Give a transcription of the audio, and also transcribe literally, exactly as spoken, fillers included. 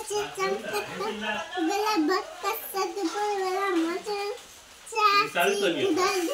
बेला बक्का सद पर वाला मचन चाची उधर